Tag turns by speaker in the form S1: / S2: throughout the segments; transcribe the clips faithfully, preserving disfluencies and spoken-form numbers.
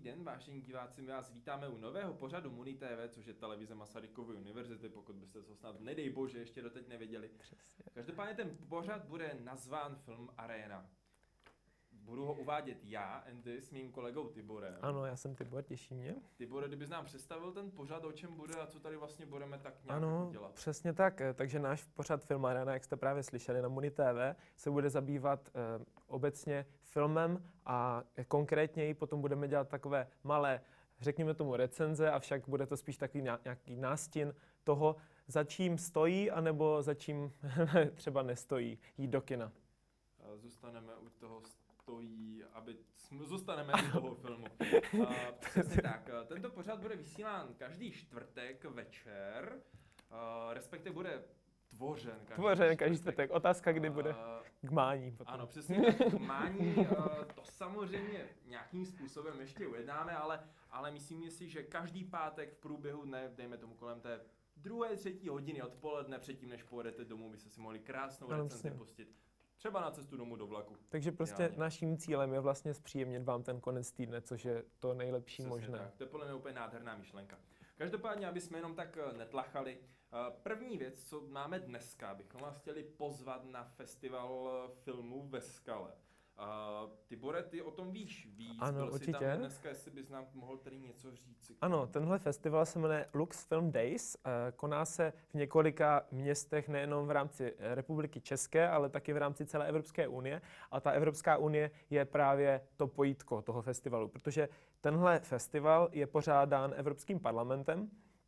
S1: den, vážení diváci, my vás vítáme u nového pořadu Muni T V, což je televize Masarykovy univerzity, pokud byste to snad, nedej bože, ještě doteď nevěděli.
S2: Přesně.
S1: Každopádně ten pořad bude nazván Film Arena. Budu ho uvádět já, Andy, s mým kolegou Tiborem.
S2: Ano, já jsem Tibor, těší mě.
S1: Tibore, kdybys nám představil ten pořad, o čem bude a co tady vlastně budeme tak nějak
S2: ano,
S1: dělat.
S2: Přesně tak. Takže náš pořad Film Arena, jak jste právě slyšeli na Muni T V, se bude zabývat eh, obecně filmem a konkrétněji potom budeme dělat takové malé, řekněme tomu recenze, avšak bude to spíš takový nějaký nástin toho, za čím stojí, anebo za čím třeba nestojí jít do kina.
S1: Zůstaneme u toho stojí, aby zůstaneme u toho filmu. Uh, přesně tak. Tento pořad bude vysílán každý čtvrtek večer, uh, respektive bude tvořen každý
S2: Tvořen
S1: čtvrtek.
S2: každý čtvrtek. Otázka, kdy uh, bude k mání potom.
S1: Ano, přesně tak. K mání, uh, to samozřejmě nějakým způsobem ještě ujednáme, ale, ale myslím si, že každý pátek v průběhu dne, dejme tomu kolem té druhé, třetí hodiny odpoledne, předtím než pojedete domů, byste si mohli krásnou recenzi pustit. Třeba na cestu domů do vlaku.
S2: Takže prostě Ideálně. Naším cílem je vlastně zpříjemnit vám ten konec týdne, což je to nejlepší
S1: Přesně
S2: možné.
S1: Tak. To je podle mě úplně nádherná myšlenka. Každopádně, aby jsme jenom tak netlachali, první věc, co máme dneska, bychom vás chtěli pozvat na festival filmů ve Skale. Uh, Tibore, ty o tom víš víc,
S2: ano,
S1: byl
S2: určitě.
S1: Jsi tam dneska, jestli bys nám mohl tady něco říct.
S2: Ano, tenhle festival se jmenuje Lux Film Days, koná se v několika městech nejenom v rámci Republiky České, ale taky v rámci celé Evropské unie a ta Evropská unie je právě to pojítko toho festivalu, protože tenhle festival je pořádán Evropským parlamentem,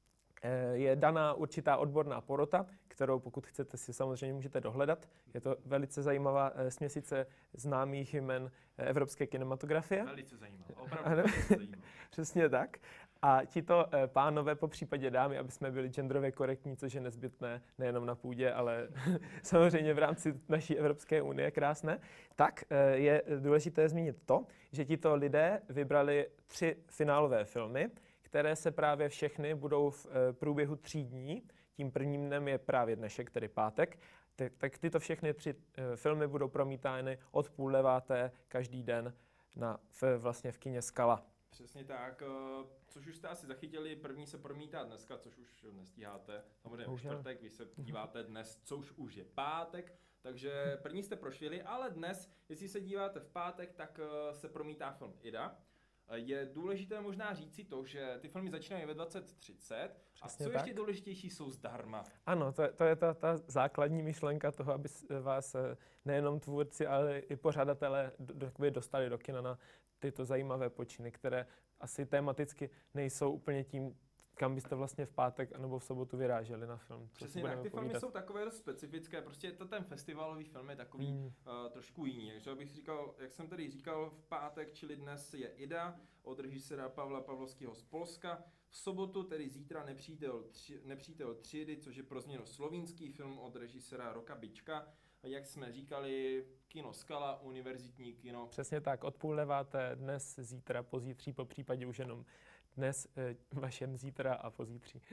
S2: je daná určitá odborná porota, kterou pokud chcete si samozřejmě můžete dohledat. Je to velice zajímavá směsice známých jmen evropské kinematografie.
S1: Velice zajímavá, opravdu velice zajímavá.
S2: Přesně tak. A tito pánové, po případě dámy, aby jsme byli genderově korektní, což je nezbytné nejenom na půdě, ale samozřejmě v rámci naší Evropské unie, krásné, tak je důležité zmínit to, že tito lidé vybrali tři finálové filmy, které se právě všechny budou v průběhu tří dní, tím prvním dnem je právě dnešek, tedy pátek, tak tyto všechny tři filmy budou promítány od půl deváté každý den na, v, vlastně v kině Skala.
S1: Přesně tak, což už jste asi zachytili, první se promítá dneska, což už nestíháte, samozřejmě v čtvrtek, vy se díváte dnes, což už je pátek, takže první jste prošvili, ale dnes, jestli se díváte v pátek, tak se promítá film Ida. Je důležité možná říci to, že ty filmy začínají ve dvacet třicet a co
S2: tak?
S1: ještě důležitější, jsou zdarma.
S2: Ano, to, to je ta, ta základní myšlenka toho, aby vás nejenom tvůrci, ale i pořadatelé dostali do kina na tyto zajímavé počiny, které asi tematicky nejsou úplně tím, kam byste vlastně v pátek nebo v sobotu vyráželi na film.
S1: Přesně tak, ty povídat. Filmy jsou takové dost specifické, prostě je to ten festivalový film je takový hmm. uh, trošku jiný. Takže bych říkal, jak jsem tady říkal, v pátek, čili dnes je Ida od režiséra Pavla Pavlovského z Polska. V sobotu, tedy zítra, Nepřítel, tři, Nepřítel třídy, což je pro změnu slovinský film od režiséra Roka Bička. Jak jsme říkali, kino Skala, univerzitní kino.
S2: Přesně tak, od půl deváté, dnes, zítra, pozítří, po případě už jenom dnes, e, vašem zítra a pozítří.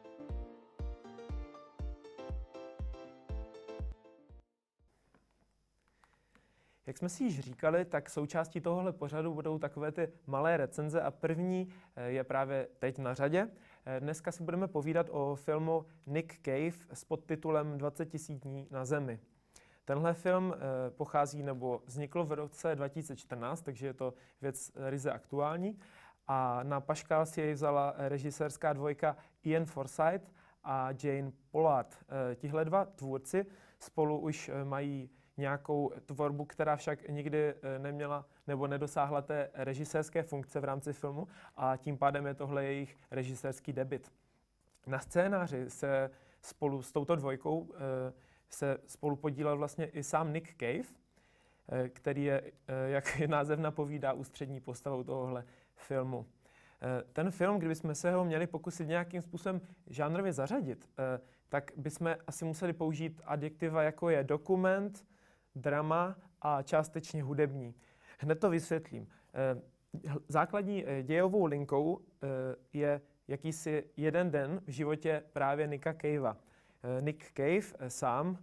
S2: Jak jsme si již říkali, tak součástí tohohle pořadu budou takové ty malé recenze a první je právě teď na řadě. Dneska si budeme povídat o filmu Nick Cave s podtitulem dvacet tisíc dní na Zemi. Tenhle film pochází nebo vznikl v roce dva tisíce čtrnáct, takže je to věc ryze aktuální. A na paškál si jej vzala režisérská dvojka Ian Forsyth a Jane Pollard. Tihle dva tvůrci spolu už mají nějakou tvorbu, která však nikdy neměla nebo nedosáhla té režisérské funkce v rámci filmu a tím pádem je tohle jejich režisérský debut. Na scénáři se spolu s touto dvojkou se spolu podílel vlastně i sám Nick Cave, který je, jak název napovídá, ústřední postavou tohohle filmu. Ten film, kdybychom se ho měli pokusit nějakým způsobem žánrově zařadit, tak bychom asi museli použít adjektiva, jako je dokument, drama a částečně hudební. Hned to vysvětlím. Základní dějovou linkou je jakýsi jeden den v životě právě Nicka Cavea. Nick Cave sám,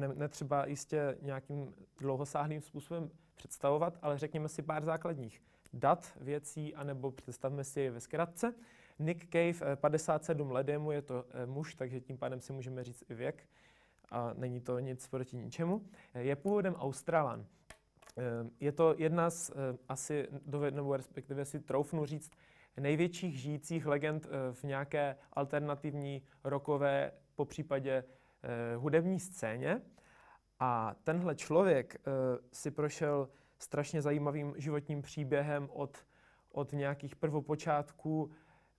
S2: netřeba jistě nějakým dlouhosáhlým způsobem představovat, ale řekněme si pár základních dat věcí, anebo představme si je ve zkratce. Nick Cave, padesát sedm let je mu, je to muž, takže tím pádem si můžeme říct i věk. A není to nic proti ničemu. Je původem Australan. Je to jedna z asi, nebo respektive si troufnu říct, největších žijících legend v nějaké alternativní rockové, popřípadě hudební scéně. A tenhle člověk si prošel strašně zajímavým životním příběhem od, od nějakých prvopočátků,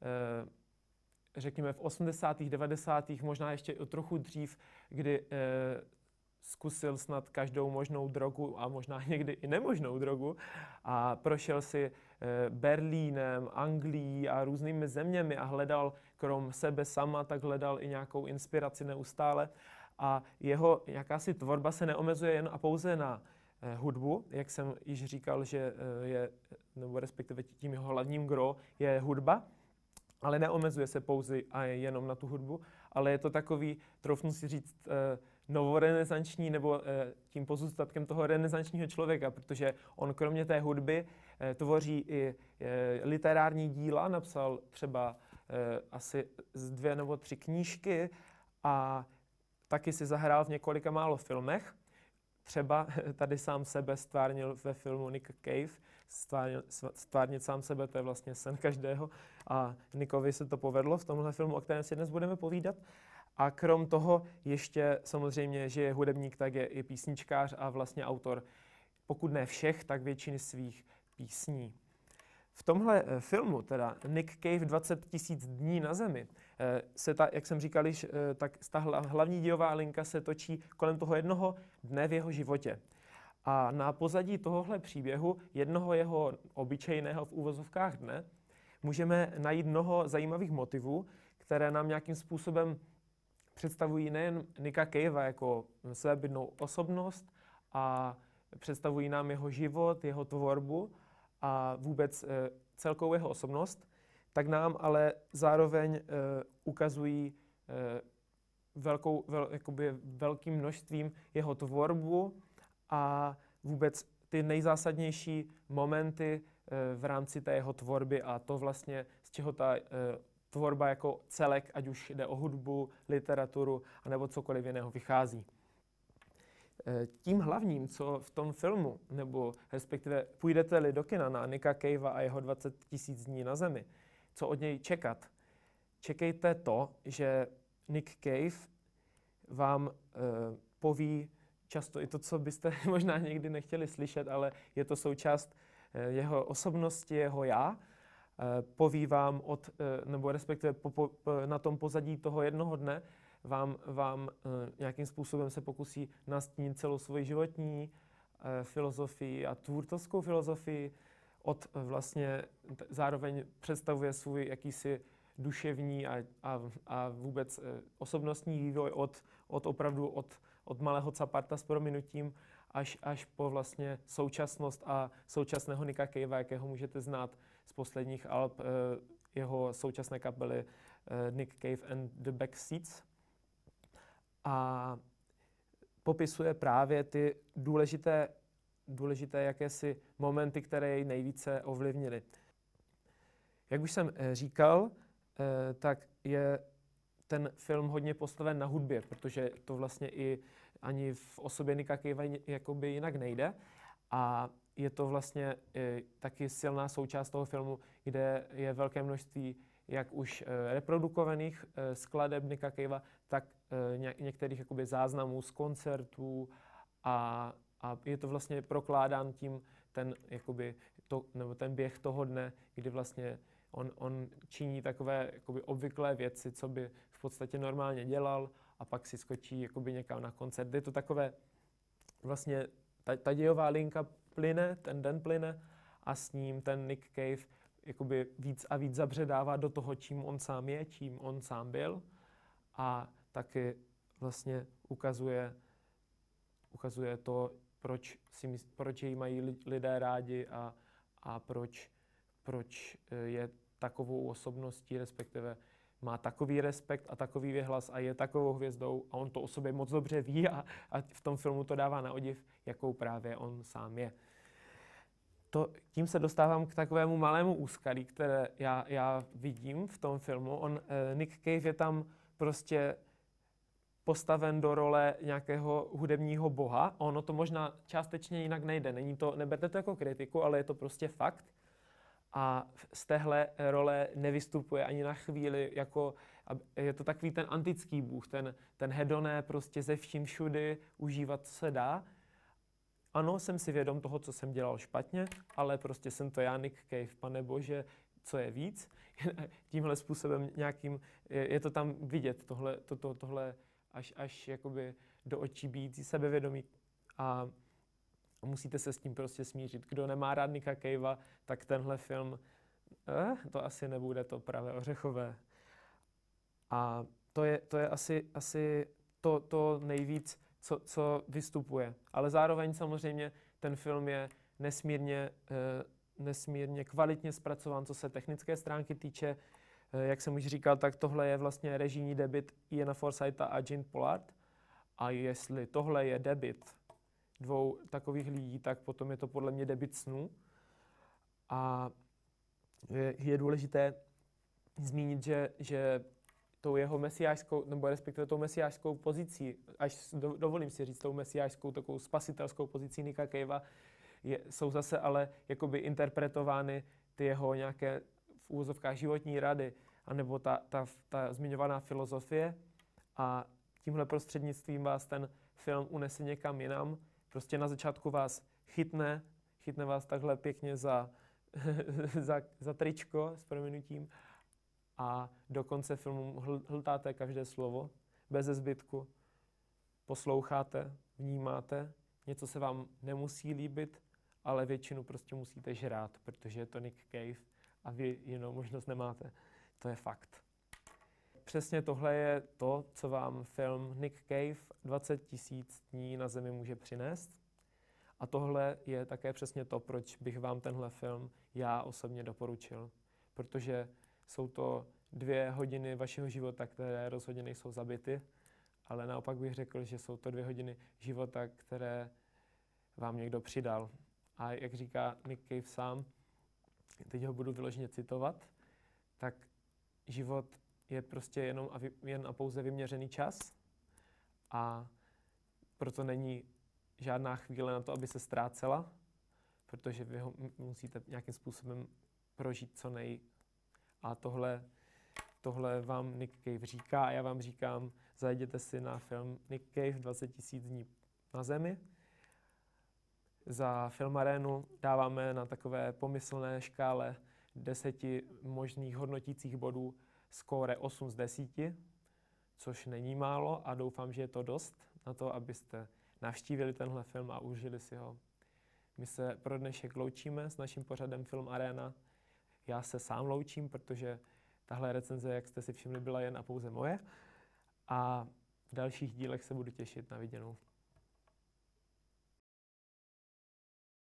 S2: řekněme v osmdesátých, devadesátých, možná ještě o trochu dřív, kdy eh, zkusil snad každou možnou drogu a možná někdy i nemožnou drogu a prošel si eh, Berlínem, Anglií a různými zeměmi a hledal krom sebe sama, tak hledal i nějakou inspiraci neustále. A jeho jakási tvorba se neomezuje jen a pouze na eh, hudbu, jak jsem již říkal, že eh, je, nebo respektive tím jeho hlavním gro je hudba, ale neomezuje se pouze a jenom na tu hudbu, ale je to takový, troufnu si říct, novorenesanční nebo tím pozůstatkem toho renesančního člověka, protože on kromě té hudby tvoří i literární díla, napsal třeba asi z dvě nebo tři knížky a taky si zahrál v několika málo filmech. Třeba tady sám sebe stvárnil ve filmu Nick Cave, stvárnil, stvárnit sám sebe, to je vlastně sen každého a Nickovi se to povedlo v tomhle filmu, o kterém si dnes budeme povídat. A krom toho ještě samozřejmě, že je hudebník, tak je i písničkář a vlastně autor, pokud ne všech, tak většiny svých písní. V tomhle filmu, teda Nick Cave dvacet tisíc dní na zemi, se ta, jak jsem říkal, tak ta hlavní dějová linka se točí kolem toho jednoho dne v jeho životě. A na pozadí tohohle příběhu, jednoho jeho obyčejného v úvozovkách dne, můžeme najít mnoho zajímavých motivů, které nám nějakým způsobem představují nejen Nicka Cavea jako svébytnou osobnost a představují nám jeho život, jeho tvorbu a vůbec e, celkovou jeho osobnost, tak nám ale zároveň e, ukazují e, velkou, vel, jakoby velkým množstvím jeho tvorbu a vůbec ty nejzásadnější momenty e, v rámci té jeho tvorby a to vlastně, z čeho ta e, tvorba jako celek, ať už jde o hudbu, literaturu anebo cokoliv jiného vychází. Tím hlavním, co v tom filmu, nebo respektive půjdete-li do kina na Nicka Cavea a jeho dvacet tisíc dní na zemi, co od něj čekat? Čekejte to, že Nick Cave vám e, poví často i to, co byste možná někdy nechtěli slyšet, ale je to součást e, jeho osobnosti, jeho já. E, poví vám od, e, nebo respektive po, po, na tom pozadí toho jednoho dne, vám, vám e, nějakým způsobem se pokusí nastínit celou svoji životní e, filozofii a tvůrcovskou filozofii. Od e, vlastně t- zároveň představuje svůj jakýsi duševní a, a, a vůbec e, osobnostní vývoj od, od opravdu od, od malého caparta s prominutím až, až po vlastně současnost a současného Nicka Cavea, jakého můžete znát z posledních alb e, jeho současné kapely e, Nick Cave and the Backseats. A popisuje právě ty důležité, důležité jakési momenty, které jej nejvíce ovlivnily. Jak už jsem říkal, tak je ten film hodně postaven na hudbě, protože to vlastně i ani v osobě Nicka Cavea jakoby jinak nejde. A je to vlastně taky silná součást toho filmu, kde je velké množství jak už reprodukovaných skladeb Nicka Cavea, tak některých jakoby záznamů z koncertů a, a je to vlastně prokládán tím ten, jakoby to, nebo ten běh toho dne, kdy vlastně on, on činí takové jakoby obvyklé věci, co by v podstatě normálně dělal a pak si skočí jakoby někam na koncert. Je to takové vlastně, ta, ta dějová linka plyne, ten den plyne a s ním ten Nick Cave jakoby víc a víc zabředává do toho, čím on sám je, čím on sám byl a taky vlastně ukazuje, ukazuje to, proč, si mysl, proč jej mají lidé rádi a, a proč, proč je takovou osobností, respektive má takový respekt a takový věhlas a je takovou hvězdou a on to o sobě moc dobře ví a, a v tom filmu to dává na odiv, jakou právě on sám je. to, tím se dostávám k takovému malému úskalí, které já, já vidím v tom filmu. On, eh, Nick Cave je tam prostě postaven do role nějakého hudebního boha. Ono to možná částečně jinak nejde. Není to, neberte to jako kritiku, ale je to prostě fakt. A z téhle role nevystupuje ani na chvíli, jako je to takový ten antický bůh, ten, ten hedoné prostě ze vším všudy, užívat, co se dá. Ano, jsem si vědom toho, co jsem dělal špatně, ale prostě jsem to já, Nick Cave, pane bože, co je víc. Tímhle způsobem nějakým, je, je to tam vidět, tohle, to, to, tohle až, až jakoby do očí bíjící sebevědomí. A musíte se s tím prostě smířit. Kdo nemá rád Nicka Cavea, tak tenhle film, eh, to asi nebude to pravé ořechové. A to je, to je asi, asi to, to nejvíc, co, co vystupuje. Ale zároveň samozřejmě ten film je nesmírně, eh, nesmírně kvalitně zpracován, co se technické stránky týče. Eh, jak jsem už říkal, tak tohle je vlastně režijní debut Iana Forsytha a Jean Pollard. A jestli tohle je debut dvou takových lidí, tak potom je to podle mě debut snů. A je, je důležité zmínit, že, že tou jeho mesiášskou, nebo respektive tou mesiášskou pozicí, až do, dovolím si říct, tou mesiášskou, takovou spasitelskou pozicí Nicka Cavea, je, jsou zase ale jakoby interpretovány ty jeho nějaké v úvozovkách životní rady, anebo ta, ta, ta zmiňovaná filozofie. A tímhle prostřednictvím vás ten film unese někam jinam. Prostě na začátku vás chytne, chytne vás takhle pěkně za, za, za tričko s prominutím a do konce filmu hl, hltáte každé slovo, bez zbytku, posloucháte, vnímáte, něco se vám nemusí líbit, ale většinu prostě musíte žrát, protože je to Nick Cave a vy jinou možnost nemáte. To je fakt. Přesně tohle je to, co vám film Nick Cave dvacet tisíc dní na zemi může přinést. A tohle je také přesně to, proč bych vám tenhle film já osobně doporučil. Protože jsou to dvě hodiny vašeho života, které rozhodně nejsou zabity, ale naopak bych řekl, že jsou to dvě hodiny života, které vám někdo přidal. A jak říká Nick Cave sám, teď ho budu vyloženě citovat, tak život je prostě jenom a vy, jen a pouze vyměřený čas a proto není žádná chvíle na to, aby se ztrácela, protože vy ho musíte nějakým způsobem prožít co nej. A tohle, tohle vám Nick Cave říká a já vám říkám, zajděte si na film Nick Cave dvacet tisíc dní na zemi. Za Filmarénu dáváme na takové pomyslné škále deseti možných hodnotících bodů skóre osm z deseti, což není málo a doufám, že je to dost na to, abyste navštívili tenhle film a užili si ho. My se pro dnešek loučíme s naším pořadem Film Arena. Já se sám loučím, protože tahle recenze, jak jste si všimli, byla jen a pouze moje. A v dalších dílech se budu těšit na viděnou.